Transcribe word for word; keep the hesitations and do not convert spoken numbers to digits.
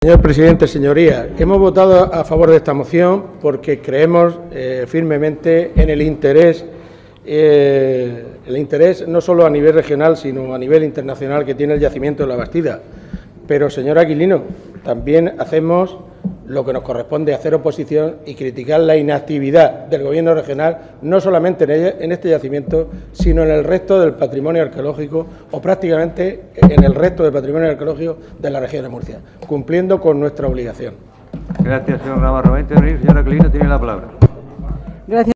Señor presidente, señorías, hemos votado a favor de esta moción porque creemos eh, firmemente en el interés, eh, el interés no solo a nivel regional, sino a nivel internacional que tiene el yacimiento de La Bastida. Pero, señor Aquilino, también hacemos lo que nos corresponde, hacer oposición y criticar la inactividad del Gobierno regional, no solamente en, ella, en este yacimiento, sino en el resto del patrimonio arqueológico o prácticamente en el resto del patrimonio arqueológico de la región de Murcia, cumpliendo con nuestra obligación. Gracias, señor Navarro. Señor Aquilino, tiene la palabra. Gracias.